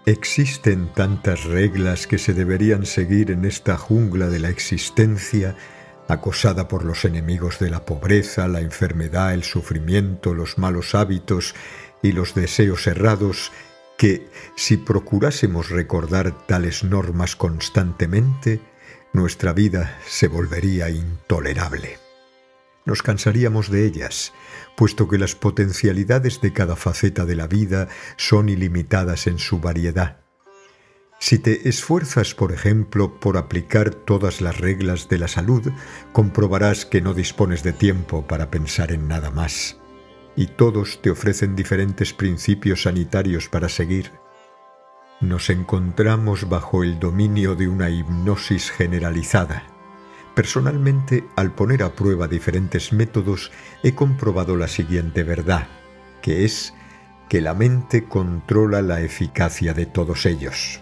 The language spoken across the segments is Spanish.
Existen tantas reglas que se deberían seguir en esta jungla de la existencia, acosada por los enemigos de la pobreza, la enfermedad, el sufrimiento, los malos hábitos y los deseos errados, que, si procurásemos recordar tales normas constantemente, nuestra vida se volvería intolerable. Nos cansaríamos de ellas, puesto que las potencialidades de cada faceta de la vida son ilimitadas en su variedad. Si te esfuerzas, por ejemplo, por aplicar todas las reglas de la salud, comprobarás que no dispones de tiempo para pensar en nada más, y todos te ofrecen diferentes principios sanitarios para seguir. Nos encontramos bajo el dominio de una hipnosis generalizada. Personalmente, al poner a prueba diferentes métodos, he comprobado la siguiente verdad, que es que la mente controla la eficacia de todos ellos.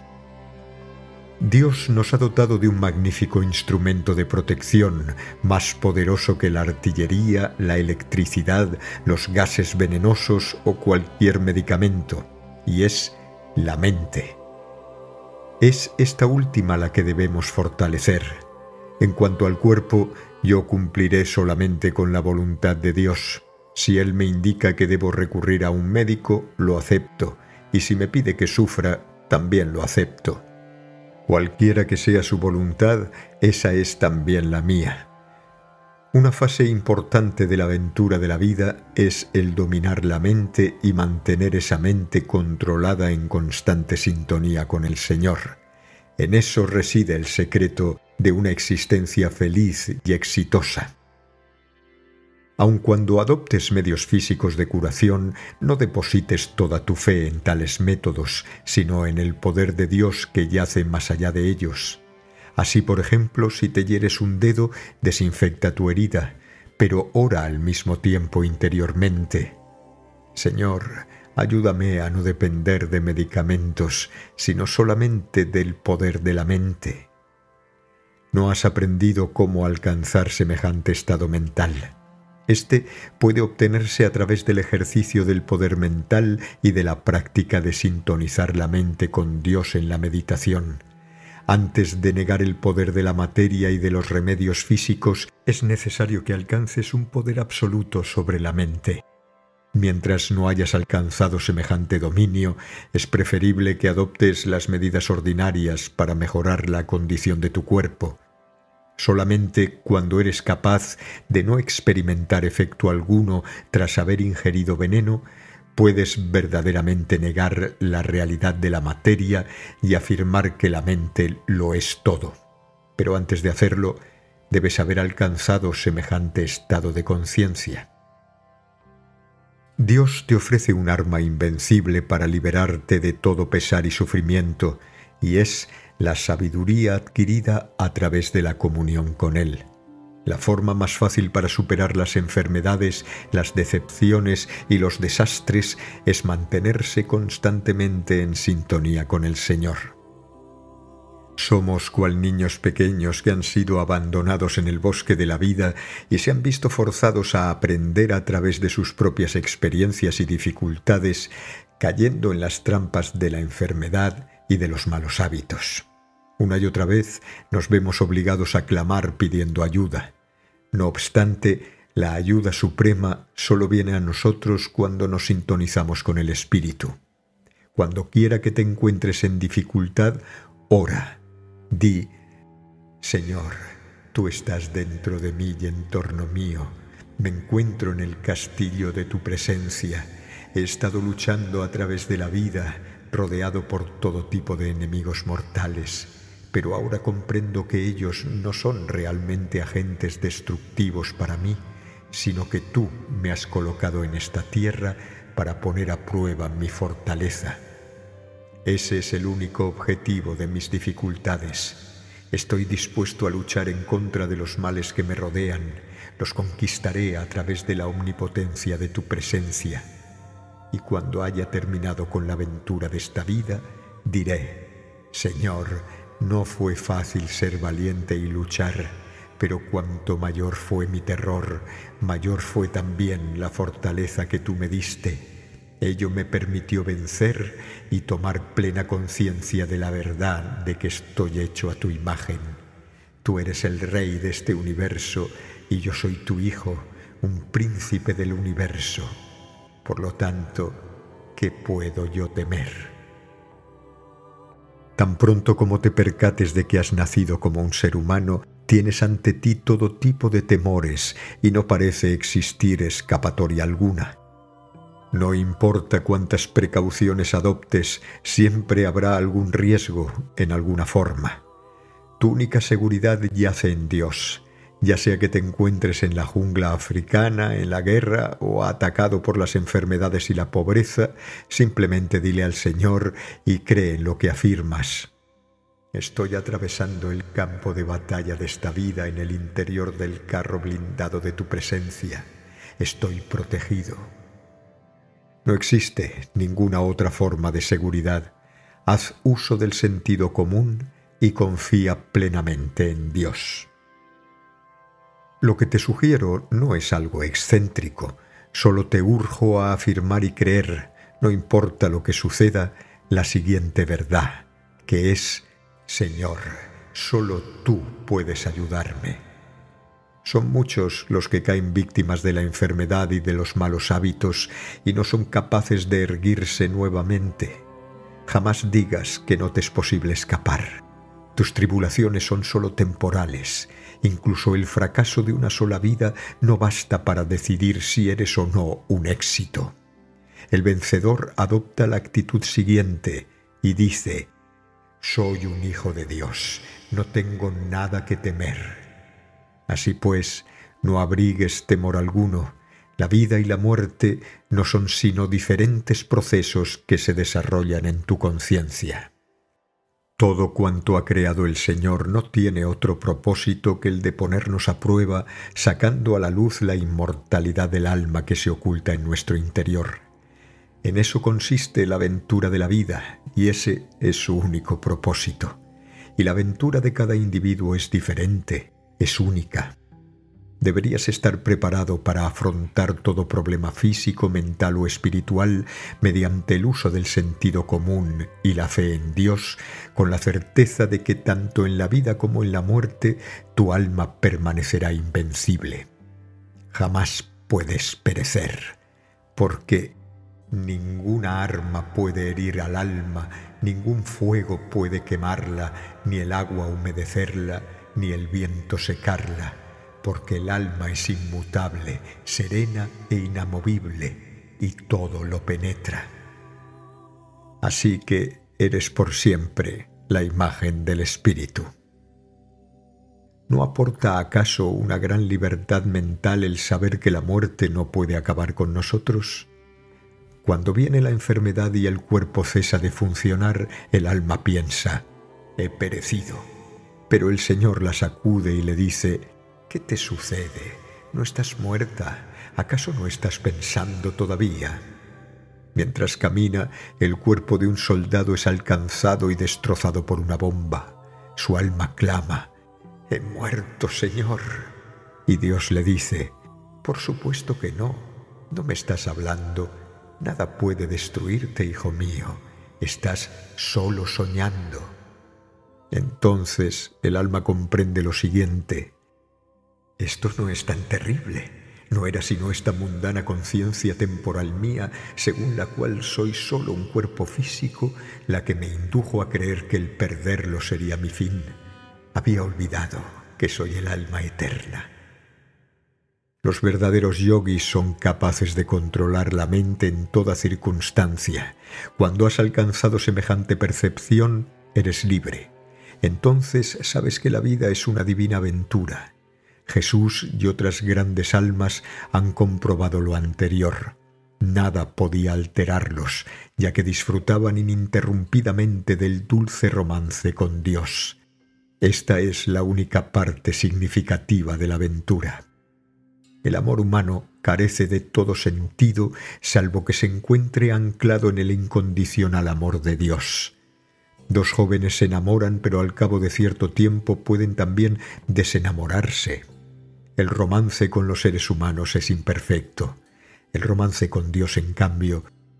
Dios nos ha dotado de un magnífico instrumento de protección, más poderoso que la artillería, la electricidad, los gases venenosos o cualquier medicamento, y es la mente. Es esta última la que debemos fortalecer. En cuanto al cuerpo, yo cumpliré solamente con la voluntad de Dios. Si Él me indica que debo recurrir a un médico, lo acepto, y si me pide que sufra, también lo acepto. Cualquiera que sea su voluntad, esa es también la mía. Una fase importante de la aventura de la vida es el dominar la mente y mantener esa mente controlada en constante sintonía con el Señor. En eso reside el secreto de una existencia feliz y exitosa. Aun cuando adoptes medios físicos de curación, no deposites toda tu fe en tales métodos, sino en el poder de Dios que yace más allá de ellos. Así, por ejemplo, si te hieres un dedo, desinfecta tu herida, pero ora al mismo tiempo interiormente. Señor, ayúdame a no depender de medicamentos, sino solamente del poder de la mente. ¿No has aprendido cómo alcanzar semejante estado mental? Este puede obtenerse a través del ejercicio del poder mental y de la práctica de sintonizar la mente con Dios en la meditación. Antes de negar el poder de la materia y de los remedios físicos, es necesario que alcances un poder absoluto sobre la mente. Mientras no hayas alcanzado semejante dominio, es preferible que adoptes las medidas ordinarias para mejorar la condición de tu cuerpo. Solamente cuando eres capaz de no experimentar efecto alguno tras haber ingerido veneno, puedes verdaderamente negar la realidad de la materia y afirmar que la mente lo es todo. Pero antes de hacerlo, debes haber alcanzado semejante estado de conciencia. Dios te ofrece un arma invencible para liberarte de todo pesar y sufrimiento, y es la sabiduría adquirida a través de la comunión con Él. La forma más fácil para superar las enfermedades, las decepciones y los desastres es mantenerse constantemente en sintonía con el Señor. Somos cual niños pequeños que han sido abandonados en el bosque de la vida y se han visto forzados a aprender a través de sus propias experiencias y dificultades, cayendo en las trampas de la enfermedad y de los malos hábitos. Una y otra vez nos vemos obligados a clamar pidiendo ayuda. No obstante, la ayuda suprema solo viene a nosotros cuando nos sintonizamos con el Espíritu. Cuando quiera que te encuentres en dificultad, ora. Di: Señor, tú estás dentro de mí y en torno mío. Me encuentro en el castillo de tu presencia. He estado luchando a través de la vida, rodeado por todo tipo de enemigos mortales, pero ahora comprendo que ellos no son realmente agentes destructivos para mí, sino que tú me has colocado en esta tierra para poner a prueba mi fortaleza. Ese es el único objetivo de mis dificultades. Estoy dispuesto a luchar en contra de los males que me rodean. Los conquistaré a través de la omnipotencia de tu presencia. Y cuando haya terminado con la aventura de esta vida, diré: Señor, no fue fácil ser valiente y luchar, pero cuanto mayor fue mi terror, mayor fue también la fortaleza que tú me diste. Ello me permitió vencer y tomar plena conciencia de la verdad de que estoy hecho a tu imagen. Tú eres el rey de este universo y yo soy tu hijo, un príncipe del universo. Por lo tanto, ¿qué puedo yo temer? Tan pronto como te percates de que has nacido como un ser humano, tienes ante ti todo tipo de temores y no parece existir escapatoria alguna. No importa cuántas precauciones adoptes, siempre habrá algún riesgo en alguna forma. Tu única seguridad yace en Dios, ya sea que te encuentres en la jungla africana, en la guerra o atacado por las enfermedades y la pobreza. Simplemente dile al Señor y cree en lo que afirmas. Estoy atravesando el campo de batalla de esta vida en el interior del carro blindado de tu presencia. Estoy protegido. No existe ninguna otra forma de seguridad. Haz uso del sentido común y confía plenamente en Dios. Lo que te sugiero no es algo excéntrico, solo te urjo a afirmar y creer, no importa lo que suceda, la siguiente verdad, que es: Señor, solo tú puedes ayudarme. Son muchos los que caen víctimas de la enfermedad y de los malos hábitos y no son capaces de erguirse nuevamente. Jamás digas que no te es posible escapar. Tus tribulaciones son solo temporales. Incluso el fracaso de una sola vida no basta para decidir si eres o no un éxito. El vencedor adopta la actitud siguiente y dice: soy un hijo de Dios, no tengo nada que temer. Así pues, no abrigues temor alguno. La vida y la muerte no son sino diferentes procesos que se desarrollan en tu conciencia. Todo cuanto ha creado el Señor no tiene otro propósito que el de ponernos a prueba, sacando a la luz la inmortalidad del alma que se oculta en nuestro interior. En eso consiste la aventura de la vida, y ese es su único propósito. Y la aventura de cada individuo es diferente, es única. Deberías estar preparado para afrontar todo problema físico, mental o espiritual mediante el uso del sentido común y la fe en Dios, con la certeza de que tanto en la vida como en la muerte tu alma permanecerá invencible. Jamás puedes perecer, porque ninguna arma puede herir al alma, ningún fuego puede quemarla, ni el agua humedecerla, ni el viento secarla, porque el alma es inmutable, serena e inamovible, y todo lo penetra. Así que eres por siempre la imagen del Espíritu. ¿No aporta acaso una gran libertad mental el saber que la muerte no puede acabar con nosotros? Cuando viene la enfermedad y el cuerpo cesa de funcionar, el alma piensa: he perecido. Pero el Señor la sacude y le dice: ¿qué te sucede? ¿No estás muerta? ¿Acaso no estás pensando todavía? Mientras camina, el cuerpo de un soldado es alcanzado y destrozado por una bomba. Su alma clama: he muerto, Señor. Y Dios le dice: por supuesto que no. ¿No me estás hablando? Nada puede destruirte, hijo mío. Estás solo soñando. Entonces el alma comprende lo siguiente: esto no es tan terrible. No era sino esta mundana conciencia temporal mía, según la cual soy solo un cuerpo físico, la que me indujo a creer que el perderlo sería mi fin. Había olvidado que soy el alma eterna. Los verdaderos yogis son capaces de controlar la mente en toda circunstancia. Cuando has alcanzado semejante percepción, eres libre. Entonces sabes que la vida es una divina aventura. Jesús y otras grandes almas han comprobado lo anterior. Nada podía alterarlos, ya que disfrutaban ininterrumpidamente del dulce romance con Dios. Esta es la única parte significativa de la aventura. El amor humano carece de todo sentido, salvo que se encuentre anclado en el incondicional amor de Dios. Dos jóvenes se enamoran, pero al cabo de cierto tiempo pueden también desenamorarse. El romance con los seres humanos es imperfecto. El romance con Dios, en cambio,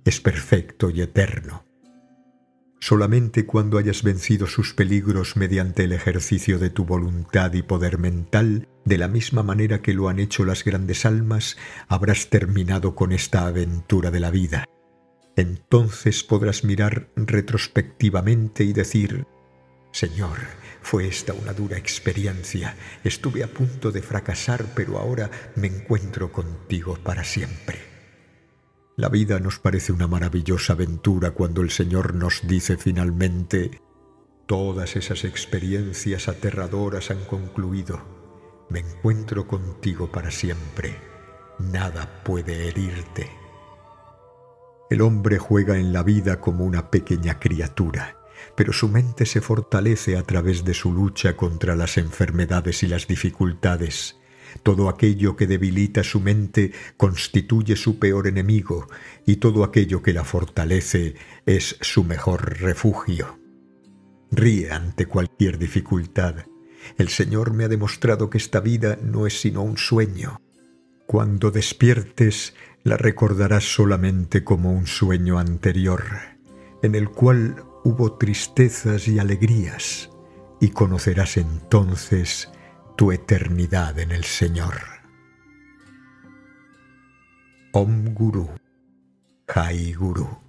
es perfecto y eterno. Solamente cuando hayas vencido sus peligros mediante el ejercicio de tu voluntad y poder mental, de la misma manera que lo han hecho las grandes almas, habrás terminado con esta aventura de la vida. Entonces podrás mirar retrospectivamente y decir: Señor, fue esta una dura experiencia. Estuve a punto de fracasar, pero ahora me encuentro contigo para siempre. La vida nos parece una maravillosa aventura cuando el Señor nos dice finalmente: todas esas experiencias aterradoras han concluido. Me encuentro contigo para siempre. Nada puede herirte. El hombre juega en la vida como una pequeña criatura, pero su mente se fortalece a través de su lucha contra las enfermedades y las dificultades. Todo aquello que debilita su mente constituye su peor enemigo, y todo aquello que la fortalece es su mejor refugio. Ríe ante cualquier dificultad. El Señor me ha demostrado que esta vida no es sino un sueño. Cuando despiertes, la recordarás solamente como un sueño anterior, en el cual hubo tristezas y alegrías, y conocerás entonces tu eternidad en el Señor. Om Guru, Jai Guru.